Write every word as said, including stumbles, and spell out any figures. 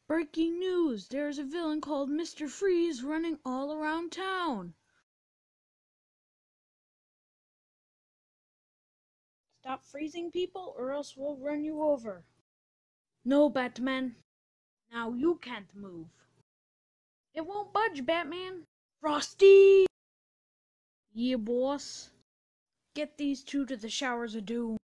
Breaking news! There's a villain called Mister Freeze running all around town. Stop freezing people or else we'll run you over. No, Batman. Now you can't move. It won't budge, Batman. Frosty! Yeah, boss. Get these two to the showers of doom.